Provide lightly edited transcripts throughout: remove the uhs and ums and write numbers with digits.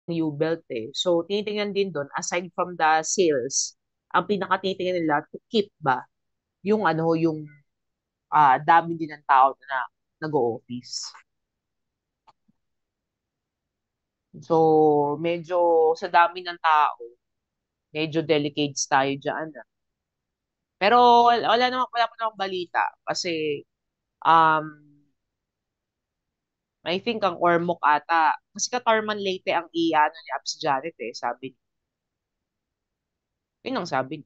U-belt eh. So, tinitingnan din doon, aside from the sales, ang pinakatitingnan nila to keep ba yung yung dami din ng tao na nag-o-office. So, medyo sa dami ng tao, medyo delicates tayo dyan. Pero wala pa namang balita kasi um, I think ang Ormoc ata, kasi Katarman Leyte ang iano ni Abs Janet eh, sabi. Yun ang sabi.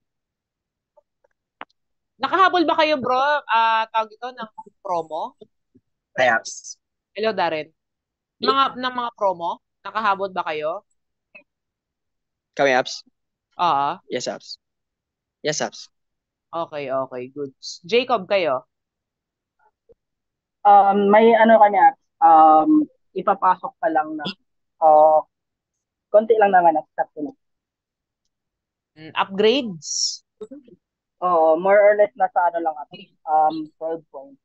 Nakahabol ba kayo bro, tawag ito ng promo? Perhaps. Hello Darren. Ng mga promo, nakahabol ba kayo? Kami, apps? Oo. Yes, apps. Yes, apps. Okay, okay, good. Jacob kayo? May ano kanya, ipapasok pa lang na, konti lang naman at start ko na. Upgrades? Oo, more or less nasa ano lang ako, 12 points.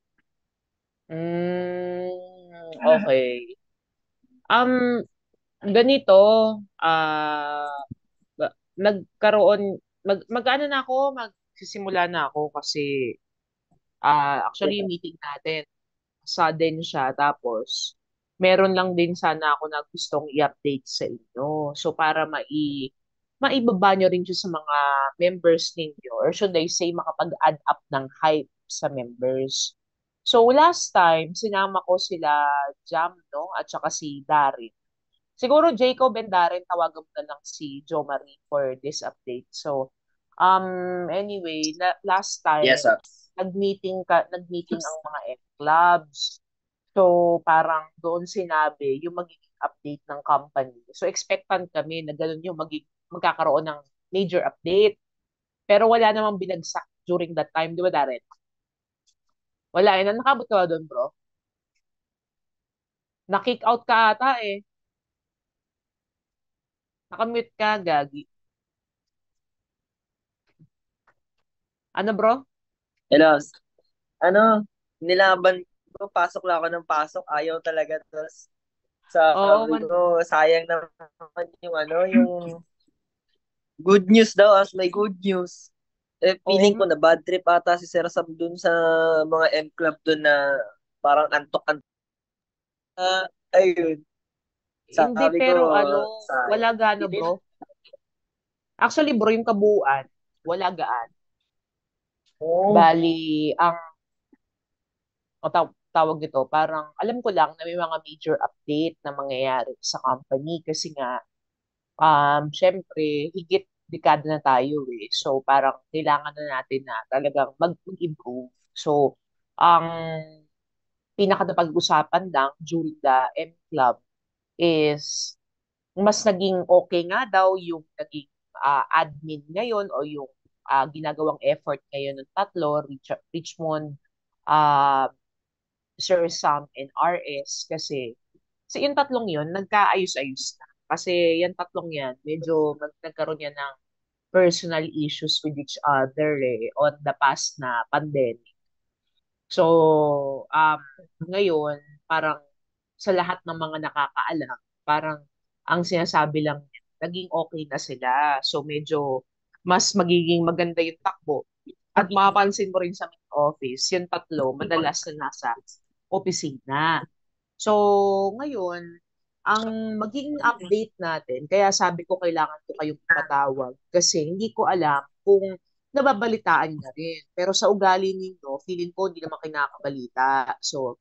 Okay. Um, Ganito, ah, nagkaroon, mag-ano na ako, magsisimula na ako kasi, Yes, actually, sir. yung meeting natin, sudden siya, tapos, meron lang din sana ako na gustong i-update sa inyo. So, para maibaba nyo rin siya sa mga members ninyo, or should I say, makapag-add up ng hype sa members. So, last time, sinama ko sila Jam, no? At saka si Darin. Siguro Jacob and Darren, tawagan mo na lang si Jo Marie for this update. So, anyway, last Yes, time, apps. nag-meeting ang mga F-clubs. So, parang doon sinabi yung magiging update ng company. So, expectant kami na ganun yung magkakaroon ng major update. Pero wala namang binagsak during that time, di ba, Darren? Wala, eh. Nakabot ka ba doon, bro? Na-kick out ka ata, eh. Nakamute ka, Gagi. Ano, bro? Hello. Ano, nilaban ko, pasok lang ako ng pasok, ayaw talaga. Tapos, Oo, sabi ko, sayang naman yung yung good news daw, as may good news. Eh, feeling oo, ko na bad trip ata si Sir Sam dun sa mga M Club dun na parang antok-antok. Ayun, hindi, sabi ko, pero wala sayang. gaano, Hindi bro. na. Actually, bro, yung kabuuan, wala gaan. Oh, Bali, tawag nito, parang alam ko lang na may mga major update na mangyayari sa company kasi nga, syempre, higit dekada na tayo eh. So, parang kailangan na natin na talagang mag-improve. So, ang pinaka napag-usapan lang during the M Club is mas naging okay nga daw yung naging admin ngayon o yung ginagawang effort ngayon ng tatlo, Richmond, uh, Sir Sam, and RS kasi yung tatlong yun, nagkaayos-ayos na. Kasi yung tatlong yan, medyo nagkaroon yan ng personal issues with each other on the past na pandemic. So, ngayon, parang sa lahat ng mga nakakaalam, parang ang sinasabi lang, naging okay na sila. So, medyo mas magiging maganda yung takbo. At mapapansin mo rin sa main office, yung tatlo, madalas na nasa opisina. So, ngayon, ang magiging update natin, kaya sabi ko kailangan ko kayong ipatawag kasi hindi ko alam kung nababalitaan niya rin. Pero sa ugali ninyo, feeling ko hindi naman kinakabalita. So,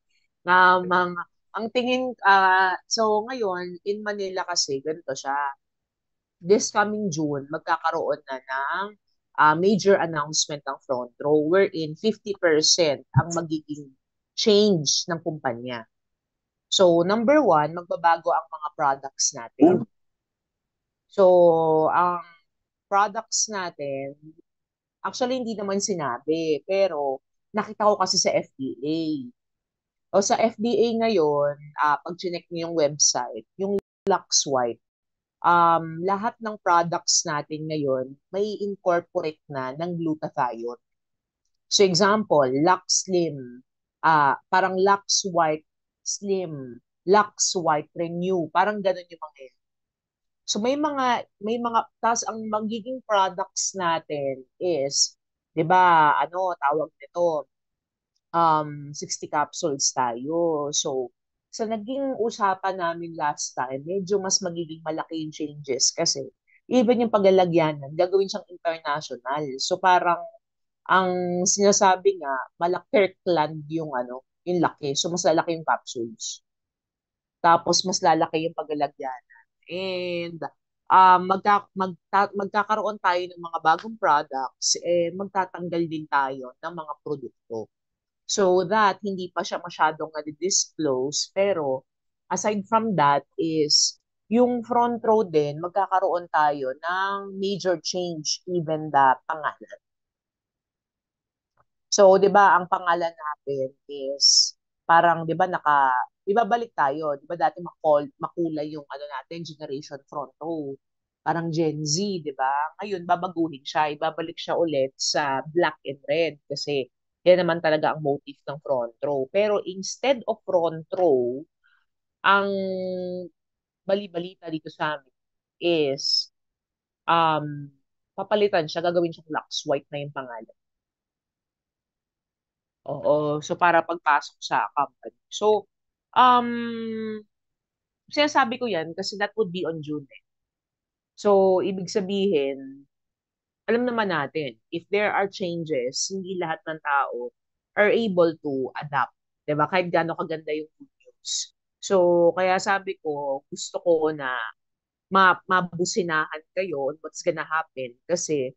ang tingin, so ngayon, in Manila kasi, ganito siya. This coming June, magkakaroon na ng major announcement ng front row wherein 50% ang magiging change ng kumpanya. So, number one, magbabago ang mga products natin. So, ang products natin, actually hindi naman sinabi, pero nakita ko kasi sa FDA. O sa FDA ngayon, pag chinek niyo yung website, yung Lux White, lahat ng products natin ngayon may incorporate na ng glutathione. So example, Lux Slim, parang Lux White Slim, Lux White Renew, parang ganun yung mga yun. So may mga tas ang magiging products natin is 'di ba ano tawag nito 60 capsules tayo. So sa naging usapan namin last time, medyo mas magiging malaki yung changes kasi even yung paglalagyanan, gagawin siyang international. So parang ang sinasabi nga, Kirkland yung ano, yung laki. So mas lalaki yung capsules. Tapos mas lalaki yung paglalagyanan. And magkakaroon tayo ng mga bagong products, magtatanggal din tayo ng mga produkto. So that hindi pa siya masyadong na-disclose. Pero aside from that is yung front row din, magkakaroon tayo ng major change even the pangalan. So, 'di ba, ang pangalan natin is parang 'di ba ibabalik tayo, 'di ba dati makulay yung ano natin, Generation Front Row. Parang Gen Z, 'di ba? Ngayon babaguhin siya, ibabalik siya ulit sa black and red kasi yan naman talaga ang motif ng front row. Pero instead of front row, ang bali-balita dito sa amin is papalitan siya, gagawin siyang Lux White na yung pangalan. Oo. So, para pagpasok sa company. So, sinasabi ko yan kasi that would be on June eh. So, ibig sabihin, alam naman natin, if there are changes, hindi lahat ng tao are able to adapt. Diba? Kahit gaano kaganda yung good news. So, kaya sabi ko, gusto ko na mabusinahan kayo on what's gonna happen. Kasi,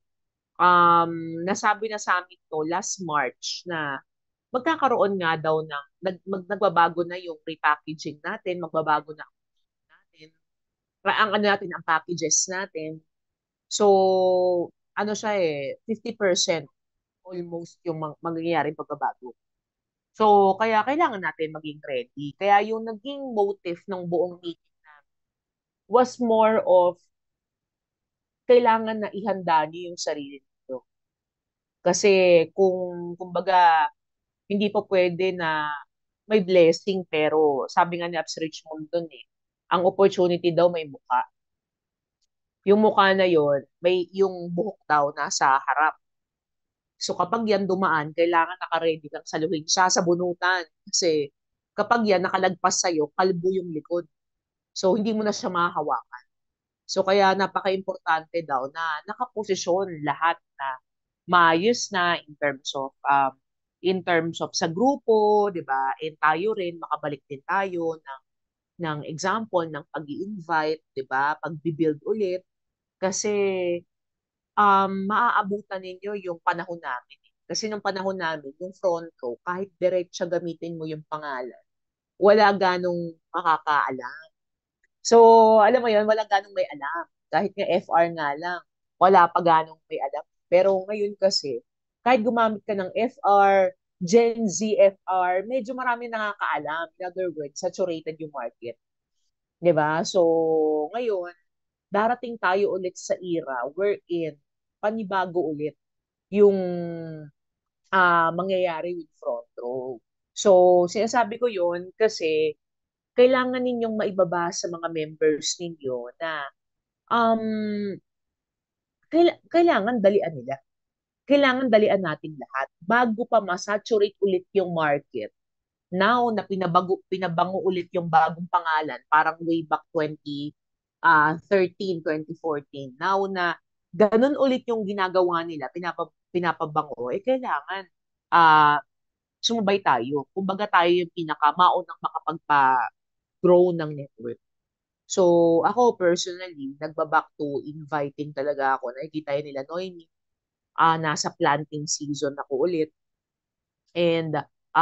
nasabi na sa amin to last March na magkakaroon nga daw ng nagbabago na yung repackaging natin, magbabago na ang natin, ang ano natin, ang packages natin. So, ano siya 50% almost yung mangyayari pagbabago. So, kaya kailangan natin maging ready. Kaya yung naging motive ng buong meeting namin was more of kailangan na ihanda niyo yung sarili niyo. Kasi kumbaga, hindi po pwede na may blessing pero sabi nga ni Abs Richmond dun ang opportunity daw may muka. Yung muka na yon, may yung buhok daw nasa harap. So kapag yan dumaan, kailangan naka-ready kang saluhin siya sa bunutan. Kasi kapag yan nakalagpas sa'yo, kalbo yung likod. So hindi mo na siya mahahawakan. So kaya napaka-importante daw na nakaposisyon lahat na maayos na in terms of sa grupo, 'di ba? And tayo rin makabalik din tayo ng example ng pag-i-invite, 'di ba? Pag-build ulit kasi maaabutan ninyo yung panahon namin. Kasi nung panahon namin, yung front row, kahit diretsa gamitin mo yung pangalan, wala ganong makakaalam. So, alam mo yun, wala ganong may alam. Kahit nga FR nga lang, wala pa ganong may alam. Pero ngayon kasi, kahit gumamit ka ng FR, Gen Z FR, medyo marami nakakaalam. In other words, saturated yung market. 'Di ba? So, ngayon, darating tayo ulit sa era wherein panibago ulit yung mangyayari with front row. So, sinasabi ko yun kasi kailangan ninyong maibaba sa mga members ninyo na um, kailangan dalian nila. Kailangan dalian natin lahat bago pa masaturate ulit yung market. Now na pinabango ulit yung bagong pangalan, parang way back 2013, 2014. Now na ganun ulit yung ginagawa nila, pinapabango, kailangan ah sumabay tayo. Kumbaga tayo yung pinakamaunang makapagpa-grow ng network. So, ako personally, nagba-back to inviting talaga ako. Nakikita yun nila, Noemi, nasa planting season ako ulit. And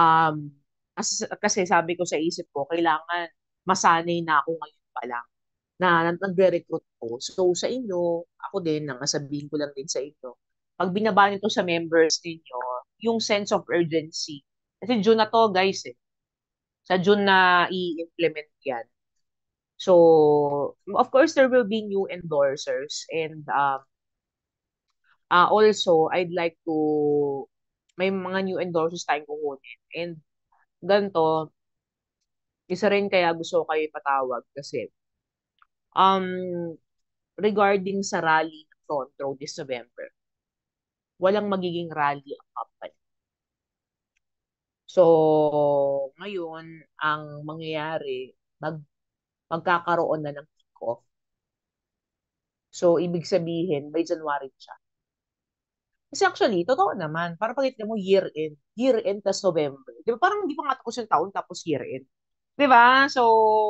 kasi sabi ko sa isip ko, kailangan masanay na ako ngayon pa lang na nagre-recruit ko. So sa inyo, ako din, sabihin ko lang din sa inyo, pag binaba nito sa members ninyo, yung sense of urgency. Kasi June na to, guys eh. Sa June na i-implement yan. So, of course, there will be new endorsers and also, I'd like to may mga new endorsers tayong kukunin. And ganito, isa rin kaya gusto ko kayo ipatawag kasi um, regarding sa rally ng front row this November, walang magiging rally ang company. So, ngayon, ang mangyayari, magkakaroon na ng kick-off. So, ibig sabihin, by January siya. Kasi actually, totoo naman, para pagkita mo year-end tas November. Di ba? Parang hindi pa nga tapos yung taon tapos year-end. Di ba? So,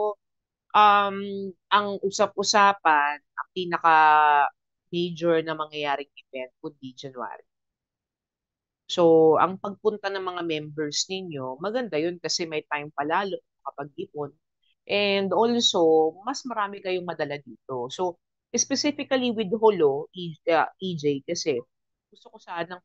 um, ang usap-usapan, ang pinaka major na mangyayaring event would be January. So, ang pagpunta ng mga members ninyo, maganda yun kasi may time palalo kapag ipon. And also, mas marami kayong madala dito. So, specifically with Holo, EJ, kasi gusto ko sanang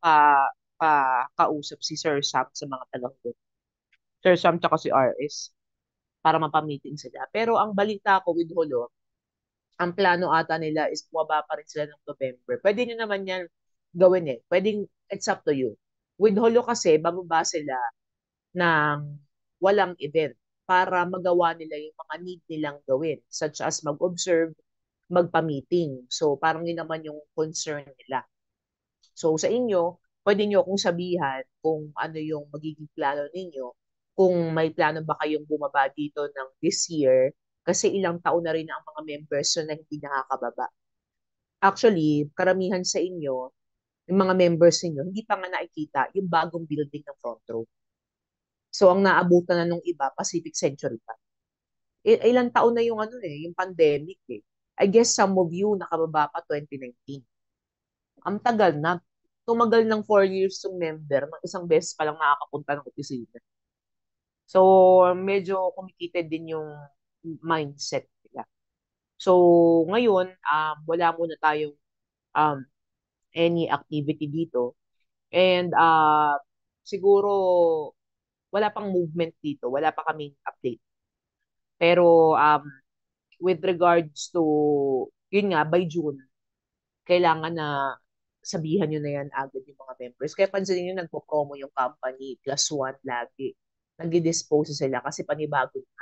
kausap si Sir Sam sa mga taga-Holo. Sir Sam tsaka si RS para mapamiting sila. Pero ang balita ko with Holo, ang plano ata nila is bumaba pa rin sila ng November. Pwede nyo naman yan gawin eh. Pwedeng, it's up to you. With Holo kasi, bababa sila ng walang event para magawa nila yung mga need nilang gawin, such as mag-observe, magpa-meeting. So, parang yun naman yung concern nila. So, sa inyo, pwede nyo akong sabihan kung ano yung magiging plano ninyo, kung may plano ba kayong bumaba dito ng this year, kasi ilang taon na rin ang mga members na hindi nakakababa. Actually, karamihan sa inyo, yung mga members ninyo, hindi pa nga nakikita yung bagong building ng front row. So, ang naabutan na nung iba, Pacific Century pa. Ilang taon na yung yung pandemic eh. I guess some of you nakababa pa 2019. Ang tagal na. Tumagal ng 4 years yung member, ng isang beses pa lang nakakapunta ng opisina. So, medyo kumikita din yung mindset nila. So, ngayon, wala muna tayong um, any activity dito. And siguro, wala pang movement dito. Wala pa kaming update. Pero with regards to, yun nga, by June, kailangan na sabihan nyo na yan agad yung mga members. Kaya pansinin nyo, nagpo-promo yung company, +1 lagi. Nag-dispose sila kasi panibago na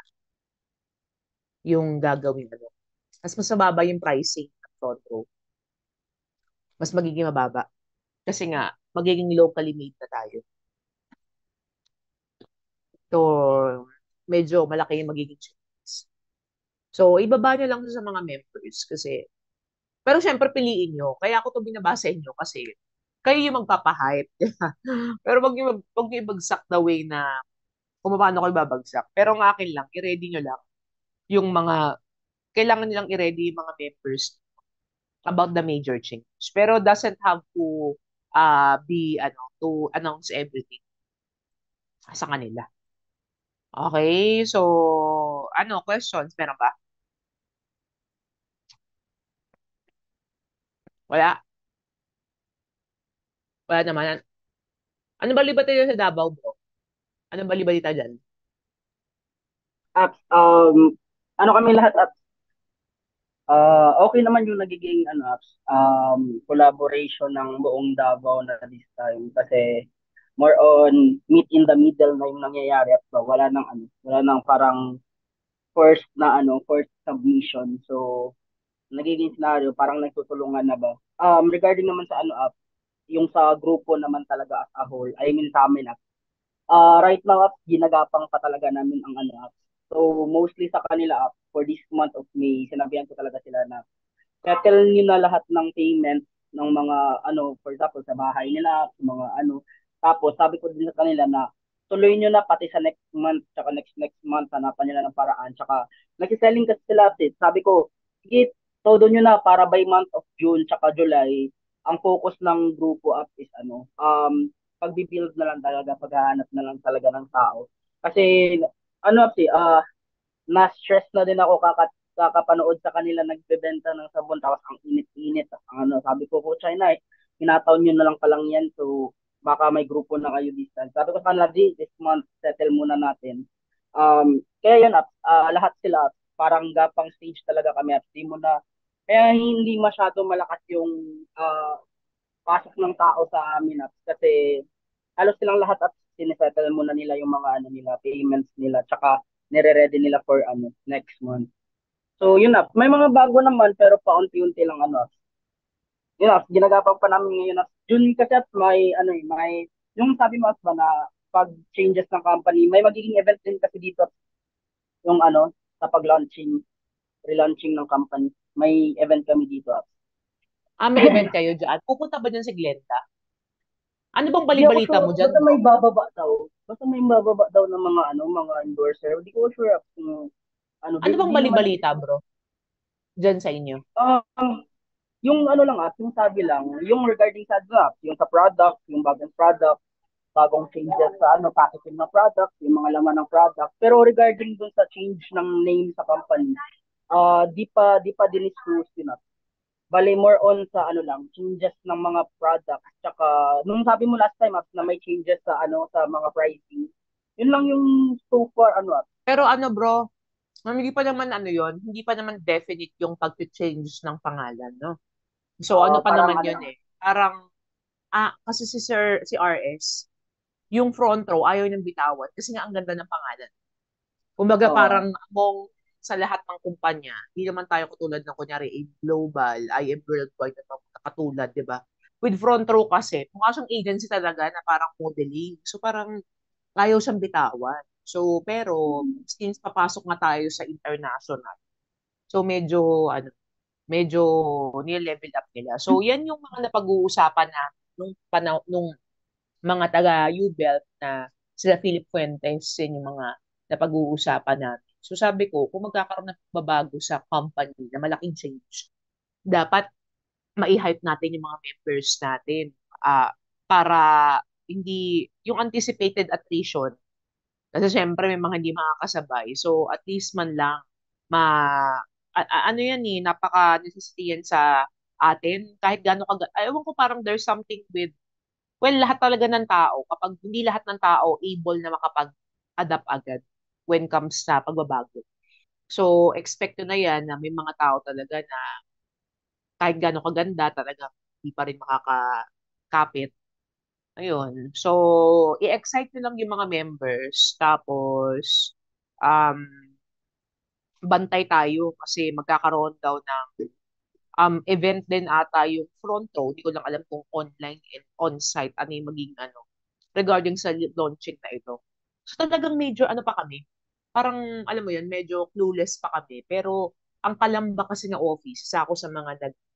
yung gagawin. Mas mababa yung pricing ng front row. Mas magiging mababa. Kasi nga, magiging locally made na tayo. So, medyo malaki yung magiging changes. So, ibaba nyo lang sa mga members kasi, pero syempre piliin nyo. Kaya ako to binabasa inyo kasi kayo yung magpapahype. Pero wag nyo ibagsak the way na kung paano ko ibabagsak. Pero ang akin lang, i-ready nyo lang yung mga, kailangan nilang i-ready yung mga members about the major change. Pero doesn't have to be, to announce everything sa kanila. Okay, so, questions? Meron ba? Wala. Wala naman. Ano ba libat tayo sa Davao, bro? Ano ba libalita dyan? Apps, ano kami lahat apps, okay naman yung nagiging apps, collaboration ng buong Davao na this time kasi more on meet in the middle na yung nangyayari at wala nang parang first submission. So, nagiging scenario, parang nagtutulungan na ba? Regarding naman sa yung sa grupo naman talaga as a whole, I mean sa amin right now ginagapang pa talaga namin ang So, mostly sa kanila for this month of May, sinabihan ko talaga sila na settle nyo na lahat ng payment ng mga for example, sa bahay nila, sa mga Tapos, sabi ko din sa kanila na tuloy nyo na pati sa next month, tsaka next month, hanapan nyo na ng paraan. Tsaka, nagsiselling kasi sila, sabi ko, sige, todo nyo na para by month of June, tsaka July, ang focus ng grupo up is pagbibuild na lang talaga, paghahanap na lang talaga ng tao. Kasi, na-stress na din ako kakapanood sa kanila nagbebenta ng sabon tapos ang init-init ang sabi ko China hinataw nyo na lang palang yan so baka may grupo na kayo this time sabi ko sa kanila this month settle muna natin kaya yun lahat sila parang gapang stage talaga kami at di mo na kaya hindi masyado malakas yung pasok ng tao sa amin kasi halos silang lahat sinisettle muna nila yung mga nila payments nila tsaka nire-ready nila for next month. So, yun na. May mga bago naman, pero paunti-unti lang ano. Yun na, ginagapan pa namin ngayon na June kasi at may, ano eh, may, yung sabi mo ba na pag changes ng company, may magiging event din kasi dito yung ano, sa pag-launching, relaunching ng company. May event kami dito. May event kayo dyan. Pupunta ba dyan si Glenda? Ano bang Hindi ako balibalita sure, mo dyan, basta bro? may bababa daw. Basta may bababa daw ng mga ano, mga endorser. Hindi ko sure kung ano, Ano bang di naman balibalita, bro? Dyan sa inyo? yung ano lang yung sabi lang, yung regarding sa draft, yung sa product, yung bagong product, bagong changes sa ano, packaging ng product, yung mga laman ng product. Pero regarding dun sa change ng name sa company, di pa dinisclose yun. Bale, more on sa ano lang, changes ng mga products. Tsaka, nung sabi mo last time, na may changes sa ano, sa mga pricing. Yun lang yung so far, Pero ano, bro, hindi pa naman ano yon, hindi pa naman definite yung pag-change ng pangalan, no? So ano pa parang naman ano yun lang. eh. Parang, kasi si RS, yung front row, ayaw niyang bitawan kasi nga ang ganda ng pangalan. Kumbaga Oo. parang among sa lahat ng kumpanya, hindi naman tayo katulad ng kunyari A Global, IM Worldwide na katulad, di ba? With front row kasi, mukha siyang agency talaga na parang modeling. So parang ayaw siyang bitawan. So, pero Mm. since papasok nga tayo sa international, so medyo ni-level up nila. So, yan yung mga napag-uusapan na nung mga taga U-Belt na sila Philip Fuentes, yun yung mga napag-uusapan natin. So, sabi ko, kung magkakaroon ng babago sa company na malaking change, dapat mai-hype natin yung mga members natin para hindi yung anticipated attrition kasi syempre may mga hindi makakasabay. So at least man lang ma ano yan eh, napaka necessity yan sa atin kahit gaano ewan ko parang there's something with lahat talaga ng tao kapag hindi lahat ng tao able na makapag-adapt agad when comes sa pagbabago. So expect na yan na may mga tao talaga na kahit gaano kaganda talaga hindi pa rin makakapit. Ayun. So, i-excite nyo lang yung mga members. Tapos, um, bantay tayo kasi magkakaroon daw ng event din ata yung front row. Hindi ko lang alam kung online and on-site ano yung maging ano regarding sa launching na ito. So, talagang medyo ano pa kami. Parang, alam mo yun, medyo clueless pa kami. Pero, ang kalamba kasi ng office, isa ako sa mga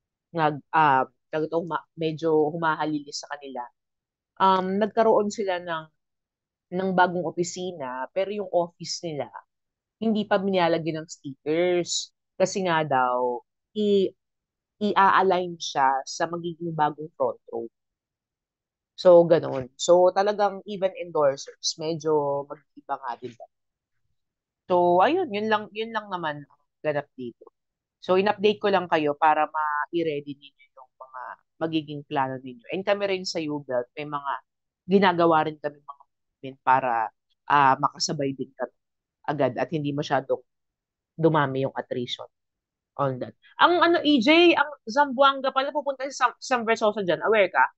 medyo humahalilis sa kanila nagkaroon sila ng bagong opisina, pero yung office nila, hindi pa binalagyan ng stickers. Kasi nga daw, i- i-align siya sa magiging bagong front row. So, ganun. So, talagang even endorsers, medyo mag-iba nga din ba. So, ayun, yun lang naman ang ganap dito. So, in-update ko lang kayo para ma-ready ninyo yung mga magiging plano ninyo. And kami rin sa UBELT, may mga ginagawa rin kami mga movement para makasabay din kami agad at hindi masyadong dumami yung attrition on that. Ang ano, EJ, ang Zamboanga pala pupunta sa San Versosa dyan. Aware ka?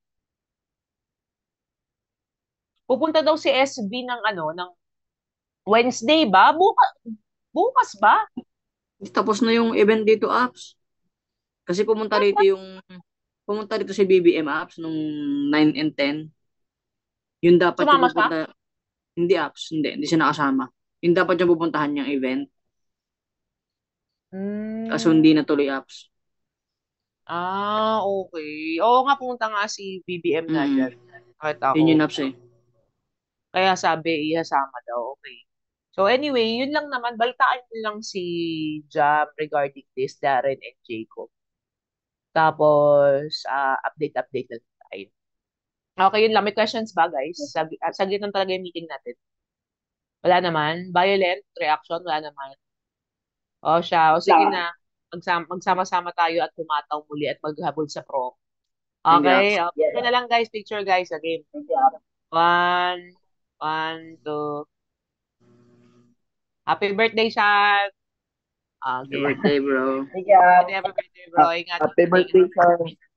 Pupunta daw si SB ng ano, ng Wednesday ba? Bukas ba? Tapos na yung event dito, apps. Kasi pumunta dito si BBM apps nung 9 and 10. Yun dapat yung Sumama siya? pupunta, hindi apps, hindi siya nakasama. Yun dapat yung pupuntahan niyang event. Kaso hindi Hmm. natuloy apps. Okay. Oo nga, pumunta nga si BBM nga Mm. dyan. Kahit ako. Yun yung apps eh. Kaya sabi, ihasama daw. Okay. So anyway, yun lang naman. Balitaan nyo lang si Jam regarding this, Darren and Jacob. Tapos, update lang tayo. Okay, yun lang. May questions ba, guys? Saglit lang talaga yung meeting natin. Wala naman. Violent reaction, wala naman. O siya, o sige Lang. na. Magsama-sama tayo at tumataw muli at maghabol sa pro. Thank you, apps. Okay? Yes. Picture na lang, guys. Picture, guys. Again. Thank you. One, one, two. Happy birthday, Sean! Happy Okay. birthday, bro. Thank you. Happy birthday, bro. Ingatan Happy natin. birthday, sir.